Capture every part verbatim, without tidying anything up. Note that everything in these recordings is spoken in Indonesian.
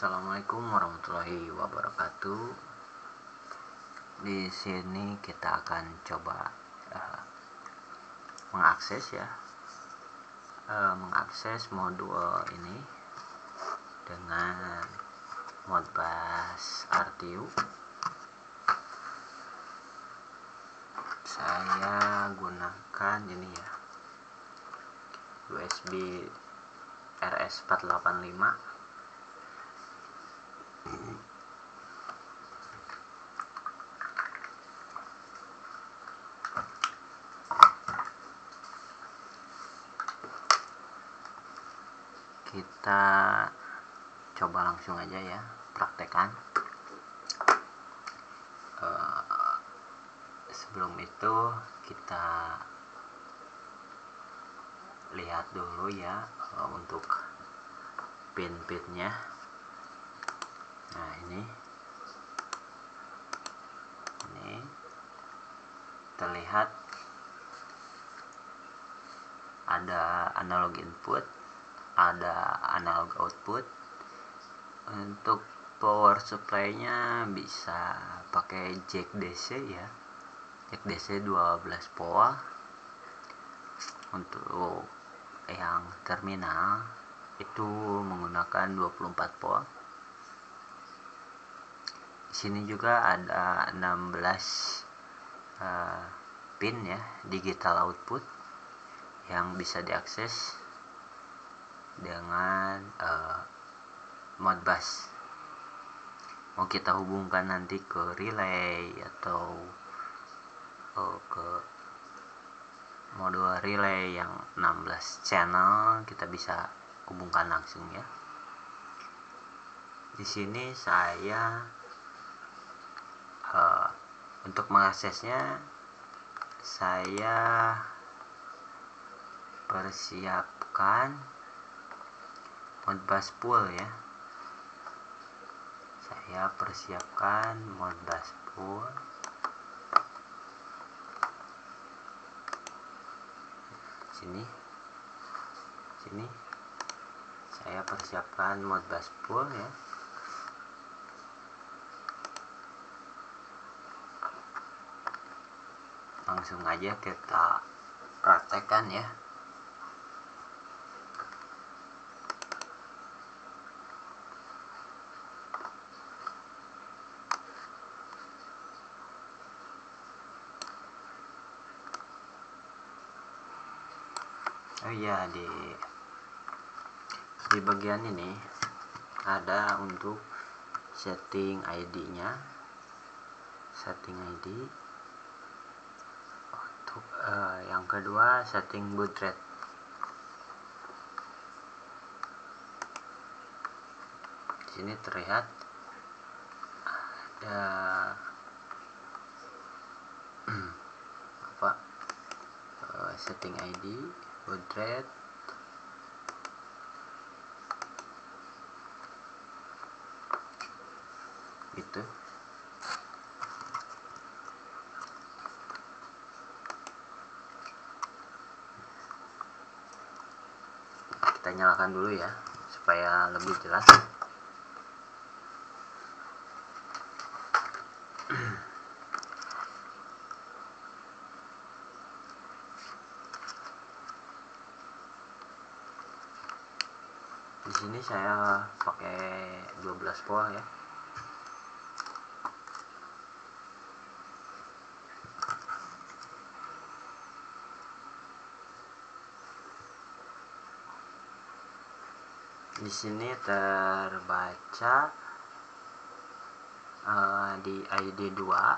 Assalamualaikum warahmatullahi wabarakatuh. Di sini kita akan coba uh, mengakses ya, uh, mengakses modul ini dengan Modbus R T U. Saya gunakan ini ya, U S B R S empat delapan lima. Kita coba langsung aja ya, praktekan. Uh, sebelum itu kita lihat dulu ya uh, untuk pin-pinnya. Nah ini ini terlihat ada analog input, ada analog output. Untuk power supply-nya bisa pakai jack D C ya, jack D C dua belas volt. Untuk yang terminal itu menggunakan dua puluh empat volt. Di sini juga ada enam belas uh, pin ya, digital output yang bisa diakses dengan uh, Modbus. Mau kita hubungkan nanti ke relay atau uh, ke modul relay yang enam belas channel, kita bisa hubungkan langsung ya. Di sini saya uh, untuk mengaksesnya saya persiapkan Modbus pool ya. Saya persiapkan Modbus pool. Sini, sini. Saya persiapkan Modbus pool ya. Langsung aja kita praktekkan ya. Oh iya, di di bagian ini ada untuk setting I D-nya, setting I D. Untuk uh, yang kedua setting baud rate. Di sini terlihat ada apa uh, setting I D, baud rate, gitu. Kita nyalakan dulu ya supaya lebih jelas. Di sini saya pakai dua belas volt ya. Di sini terbaca uh, di I D dua.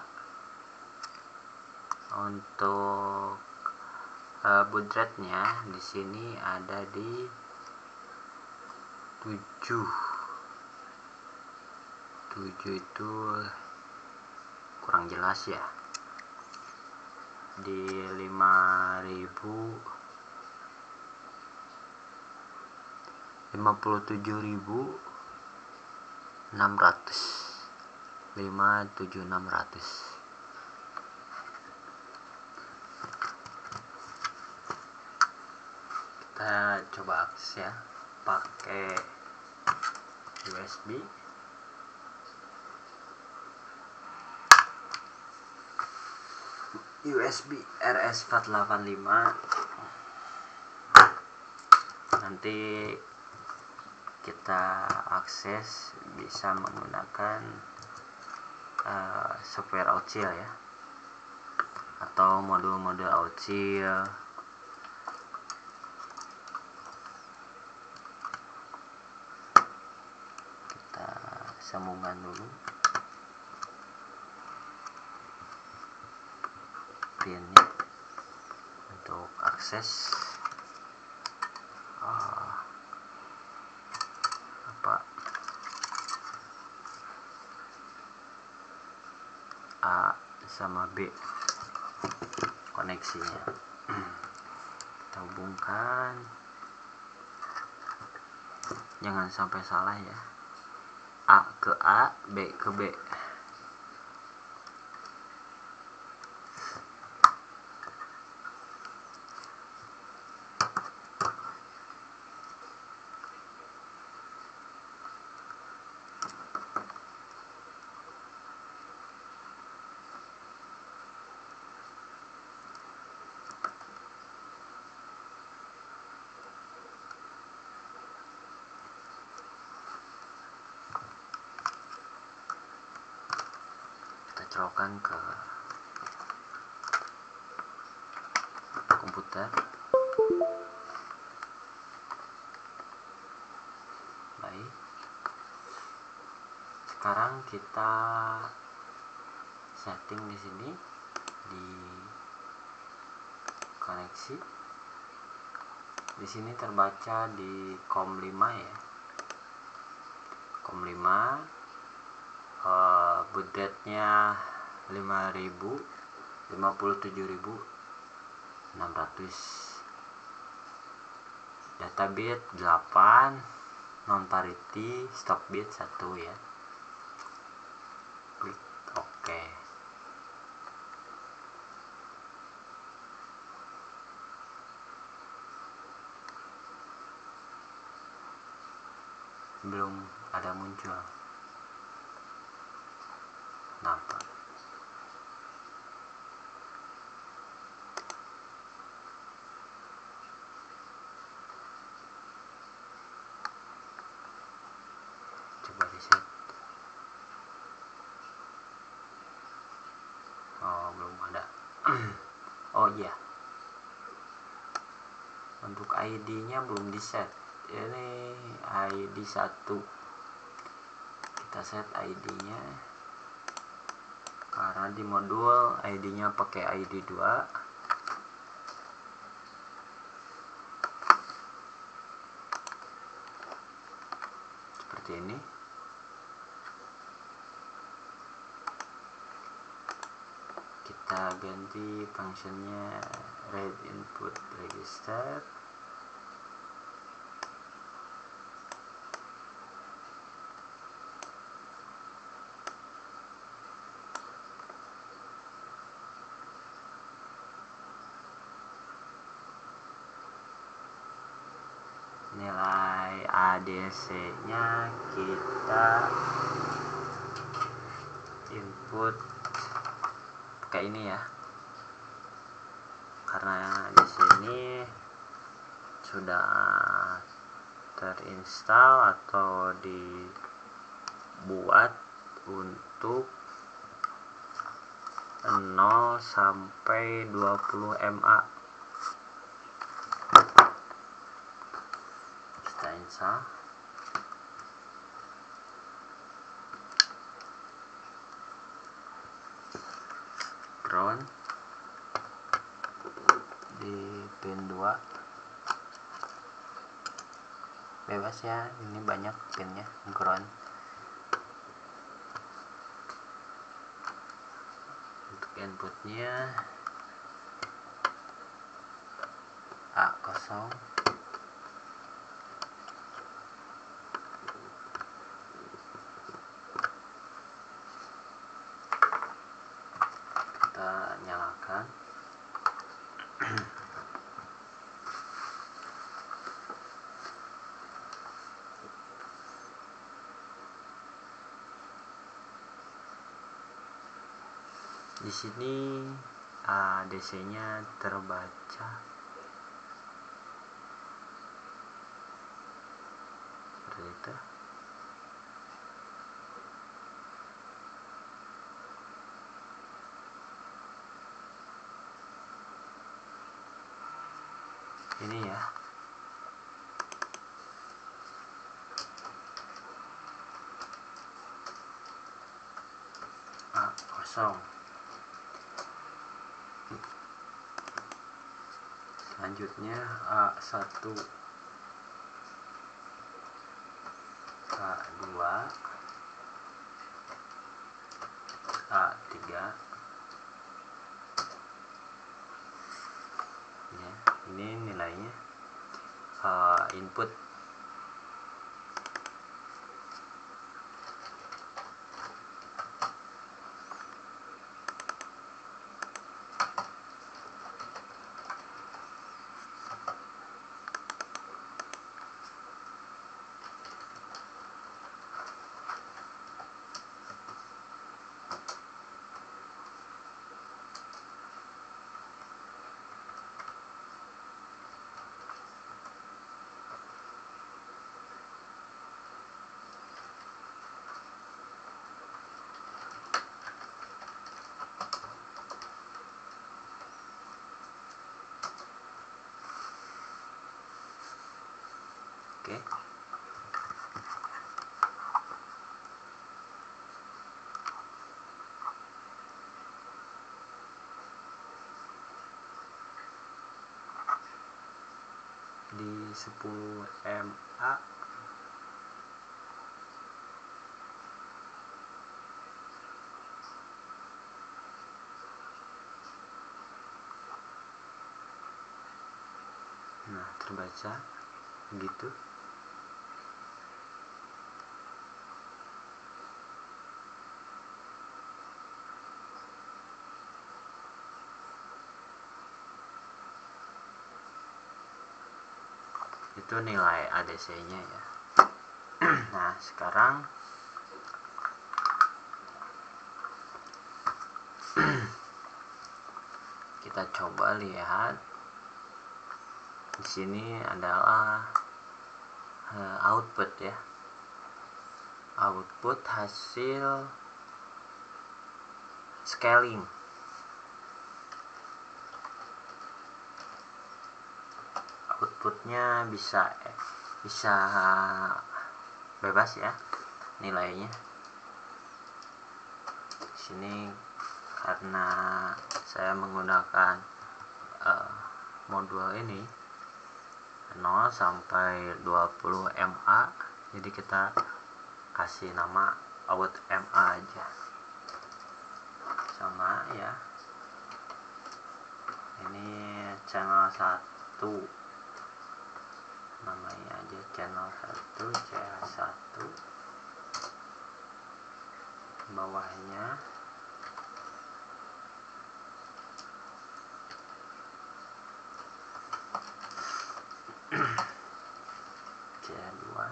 Untuk uh, baud rate-nya di sini ada di tujuh. tujuh itu kurang jelas ya. Di lima ribu lima puluh tujuh ribu enam ratus, lima puluh tujuh ribu enam ratus. Kita coba akses ya pakai U S B, U S B R S empat delapan lima. Nanti kita akses bisa menggunakan uh, software Auxil ya, atau modul-modul Auxil. Kita sambungkan dulu pinnya untuk akses uh, apa A sama B koneksinya. Kita hubungkan, jangan sampai salah ya, A ke A, B ke B. Colokkan ke komputer. Baik, sekarang kita setting di sini di koneksi. Di sini terbaca di COM lima ya, COM lima. Uh, budgetnya lima ribu, lima puluh tujuh ribu enam ratus, data bit delapan, non parity, stop bit satu ya. Klik OK. Belum ada muncul. Nampak. Coba reset. Oh, belum ada. Oh iya, untuk I D-nya belum di set. Ini I D satu. Kita set I D-nya. Karena di modul I D-nya pakai I D dua. Seperti ini. Kita ganti functionnya read input register. Nilai A D C-nya kita input pakai ini ya, karena di sini sudah terinstall atau dibuat untuk nol sampai dua puluh mA. Kita install. Ground di pin dua. Bebas ya, ini banyak pinnya. Ground. Untuk inputnya A kosong. Kita nyalakan. Di sini A D C-nya terbaca seperti itu. Ini ya. A kosong. Selanjutnya A satu, A dua, A tiga. Ya, ini nilainya uh, input oke. Di sepuluh M A nah terbaca begitu. Itu nilai A D C-nya ya. Nah, sekarang kita coba lihat. Di sini adalah uh, output ya. Output hasil scaling. Outputnya bisa bisa bebas ya nilainya. Di sini karena saya menggunakan uh, modul ini nol sampai dua puluh M A, jadi kita kasih nama out M A aja. Sama ya. Ini channel satu, namanya aja channel satu, C H satu. Bawahnya C dua,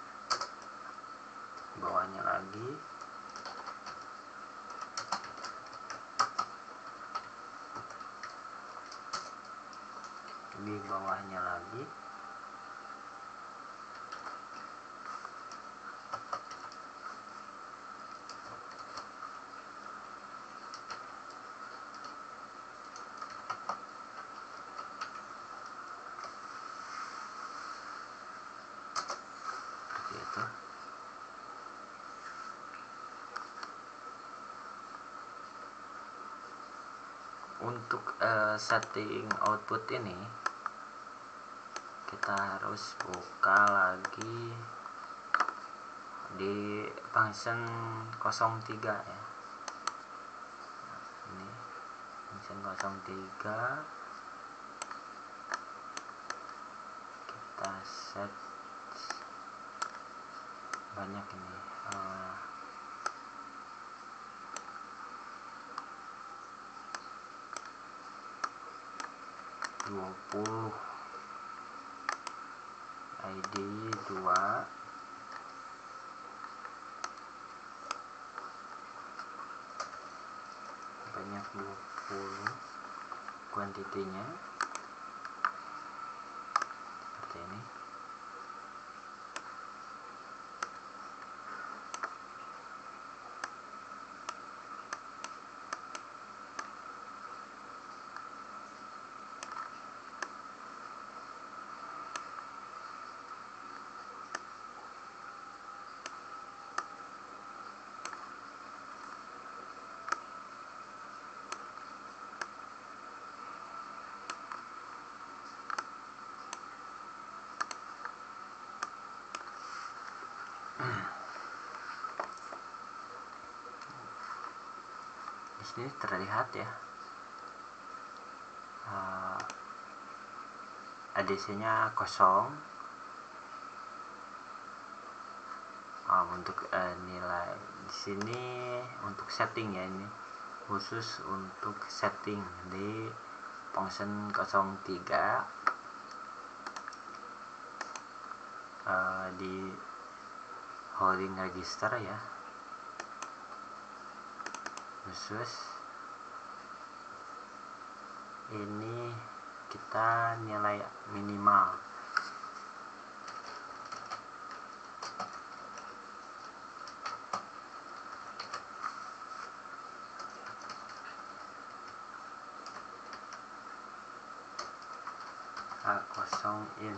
bawahnya lagi di bawahnya lagi seperti itu. Untuk uh, setting output ini kita harus buka lagi di function nol tiga ya. Ini function nol tiga, kita set banyak ini uh, dua puluh I D dua, banyak sebanyak dua puluh kuantitinya seperti ini. Di sini terlihat ya, uh, A D C-nya kosong. Uh, untuk uh, nilai di sini untuk setting ya, ini khusus untuk setting di function nol tiga uh, di holding register ya, khusus ini kita nilai minimal A kosong in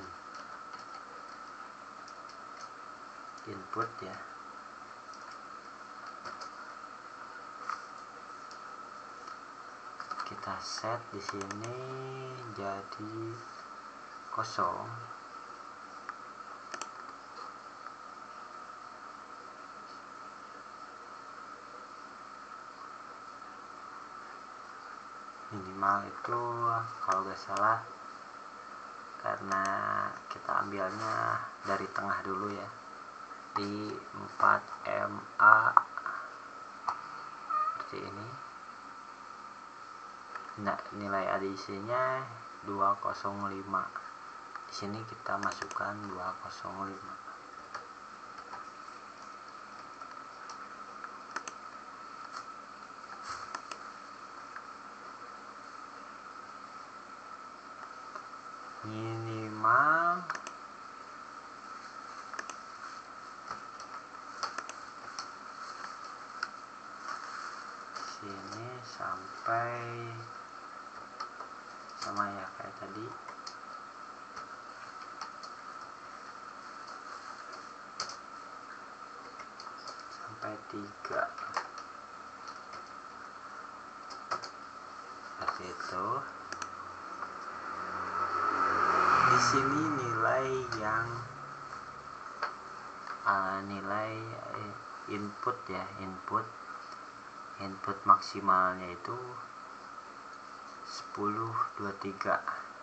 input ya. Kita set di sini jadi kosong. Minimal itu kalau nggak salah, karena kita ambilnya dari tengah dulu ya, di empat M A seperti ini. Nah, nilai A D C-nya dua nol lima. Di sini kita masukkan dua nol lima. Minimal sini sampai sama ya kayak tadi, sampai tiga seperti itu. Di sini nilai yang uh, nilai input ya, input input maksimalnya itu sepuluh dua puluh tiga.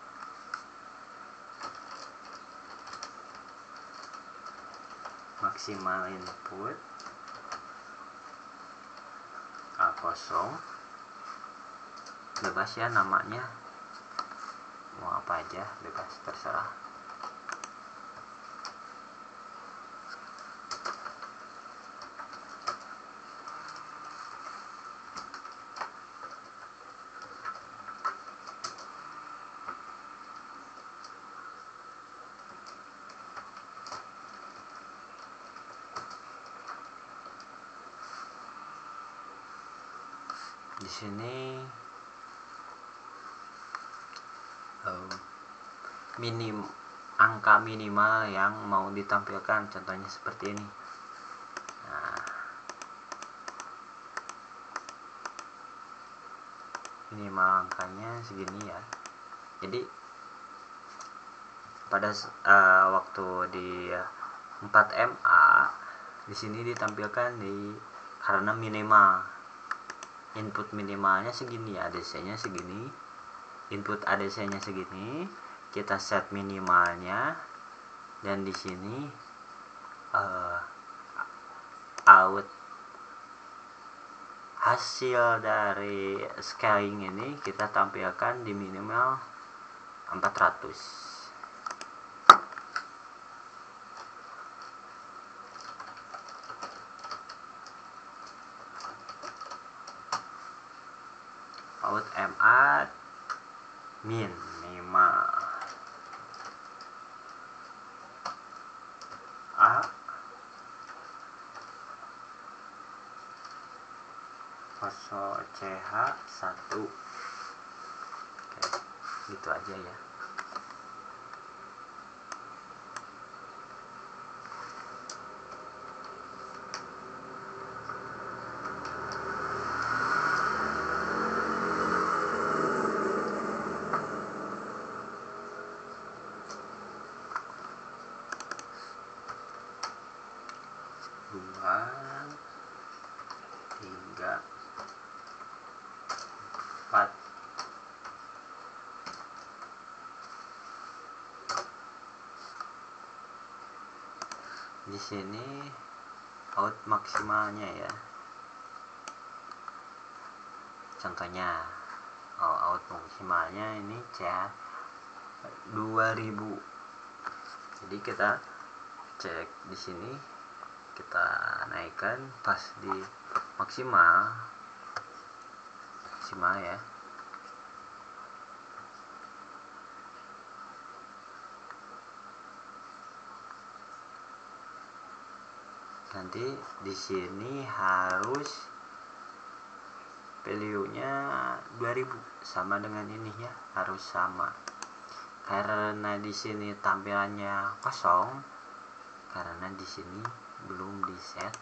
Maksimal input A kosong, bebas ya namanya, mau apa aja bebas, terserah. Di sini um, minim angka minimal yang mau ditampilkan, contohnya seperti ini. Nah, minimal angkanya segini ya. Jadi pada uh, waktu di empat M A di sini ditampilkan di karena minimal. Input minimalnya segini, A D C-nya segini, input A D C-nya segini, kita set minimalnya, dan di sini uh, out hasil dari scaling ini kita tampilkan di minimal empat ratus. out M A minimal A kosong C H satu. Oke, gitu aja ya. Dua, tiga, empat. Di sini out maksimalnya ya. Contohnya, oh, out maksimalnya ini C H dua ribu. Jadi kita cek di sini, kita naikkan pas di maksimal maksimal ya. Nanti di sini harus value-nya dua ribu, sama dengan ini ya, harus sama. Karena di sini tampilannya kosong, karena di sini belum di set.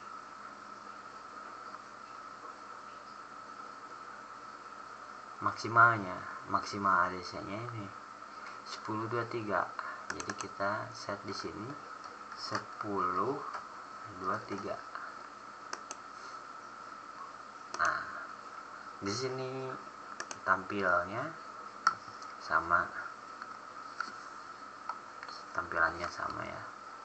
Maksimalnya, maksimal A D C-nya ini sepuluh dua puluh tiga. Jadi kita set di sini sepuluh dua puluh tiga. Nah, di sini tampilnya sama. Tampilannya sama ya.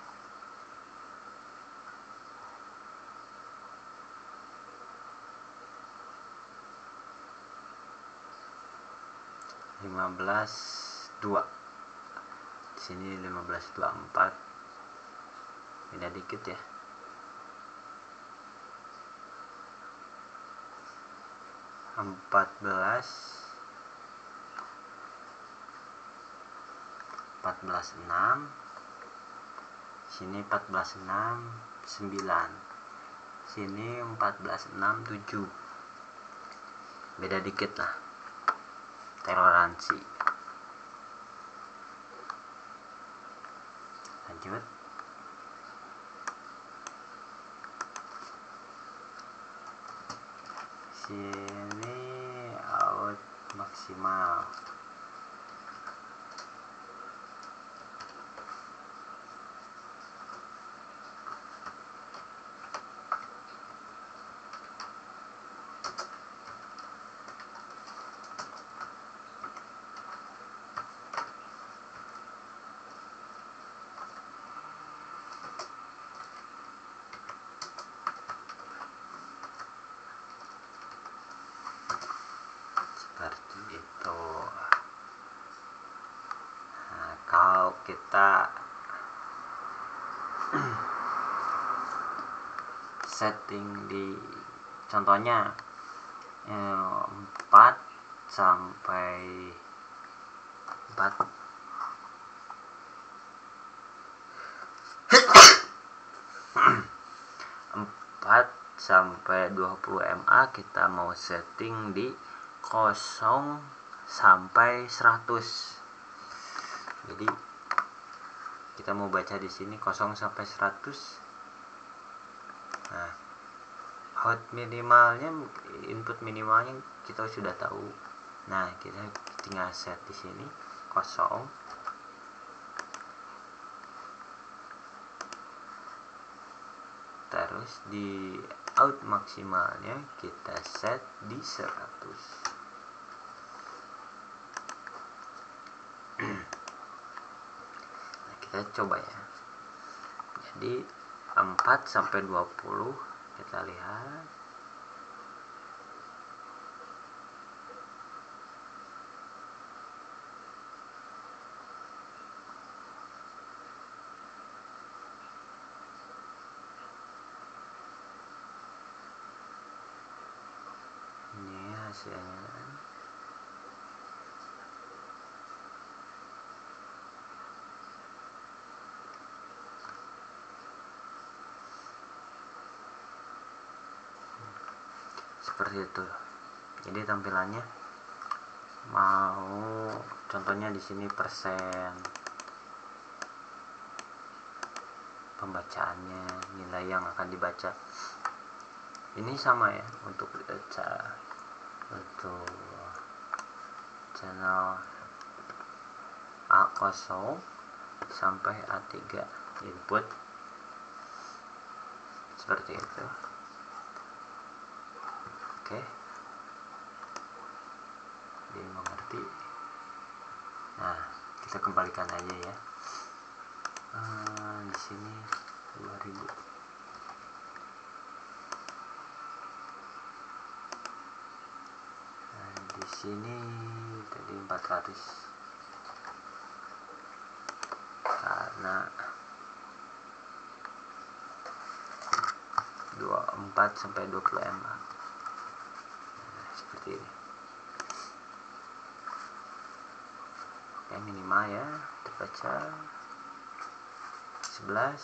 lima belas dua. Di sini lima belas dua puluh empat. Beda dikit ya. empat belas empat belas enam. Sini empat belas enam sembilan. Sini empat belas enam tujuh. Beda dikit lah. Toleransi. Lanjut. Sini out maksimal. Seperti itu. Nah, kalau kita setting di contohnya empat sampai empat empat sampai dua puluh mA, kita mau setting di kosong sampai seratus. Jadi kita mau baca di sini kosong sampai seratus. Nah, out minimalnya, input minimalnya kita sudah tahu. Nah, kita tinggal set di sini kosong. Terus di out maksimalnya kita set di seratus. Nah, kita coba ya. Jadi empat sampai dua puluh kita lihat. Ini hasilnya. seperti itu. Jadi tampilannya mau contohnya di sini persen pembacaannya, nilai yang akan dibaca. Ini sama ya untuk baca untuk channel A nol sampai A tiga input seperti itu. Oke, dimengerti. Nah, kita kembalikan aja ya. Uh, di sini dua ribu. Nah, di sini tadi empat ratus. Karena dua puluh empat sampai dua puluh M B. Nah, seperti ini. Oke, minimal ya, terbaca sebelas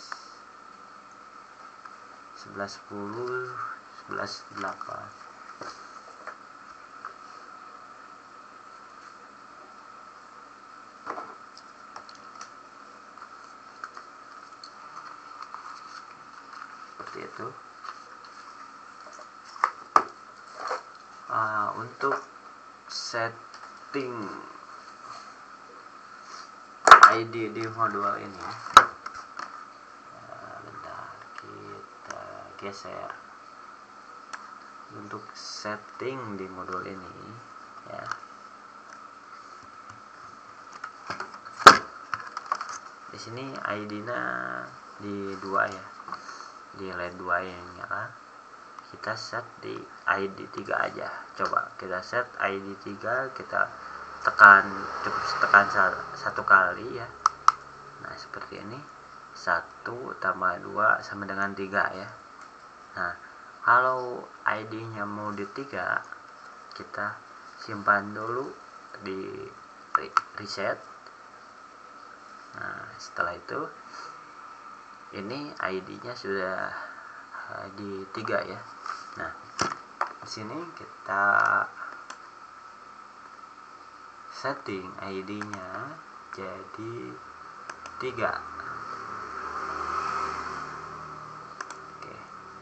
sebelas sepuluh sebelas delapan. Seperti itu. Uh, untuk setting I D di modul ini, uh, bentar kita geser. Untuk setting di modul ini ya, di sini I D-nya di dua ya, di L E D dua yang nyala. Kita set di I D tiga aja. Coba kita set I D tiga, kita tekan, cukup tekan satu kali ya. Nah, seperti ini. Satu tambah dua sama dengan tiga ya. Nah, kalau I D-nya mau di tiga, kita simpan dulu di reset. Nah, setelah itu ini I D-nya sudah di tiga ya. Nah, di sini kita setting I D-nya jadi tiga. Oke.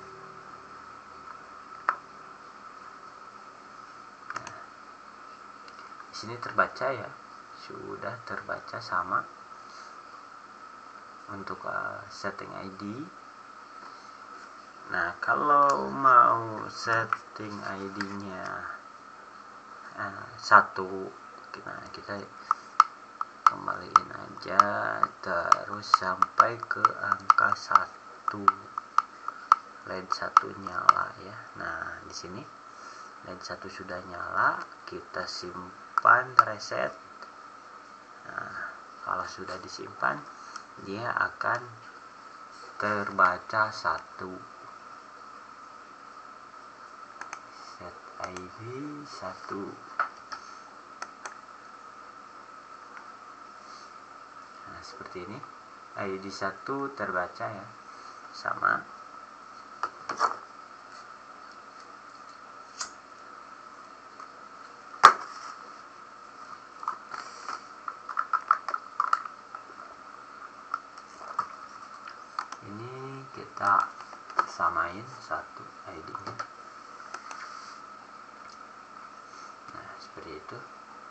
Nah, di sini terbaca ya, sudah terbaca sama untuk uh, setting I D. Nah, kalau mau setting I D-nya uh, satu, nah kita kembaliin aja terus sampai ke angka satu. L E D satu nyala ya. Nah, di sini L E D satu sudah nyala, kita simpan reset. Nah, kalau sudah disimpan, dia akan terbaca satu. Set I D satu. Nah, seperti ini. I D satu terbaca ya. Sama. Ini kita samain satu I D-nya. Nah, seperti itu.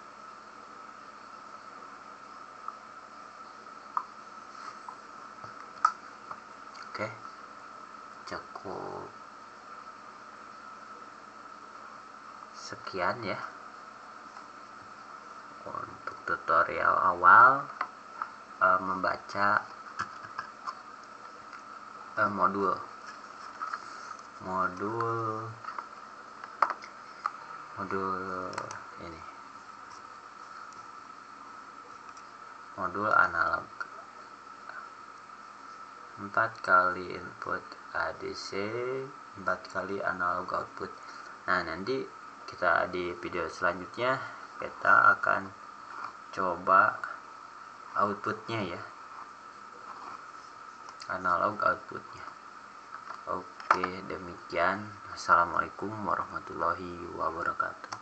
Oke, cukup sekian ya untuk tutorial awal uh, membaca uh, modul modul modul ini modul analog. Empat kali input A D C, empat kali analog output. Nah, nanti kita di video selanjutnya kita akan coba outputnya ya, analog outputnya. Oke. Oke, demikian. Assalamualaikum warahmatullahi wabarakatuh.